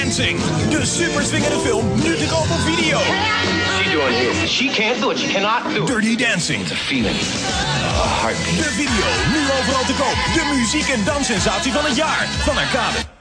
Dancing. De superswingende film nu te koop op video. What's she doing here? She can't do it. She cannot do it. Dirty Dancing. It's a feeling. A heartbeat. De video nu overal te koop. De muziek- en danssensatie van het jaar. Van Arcade.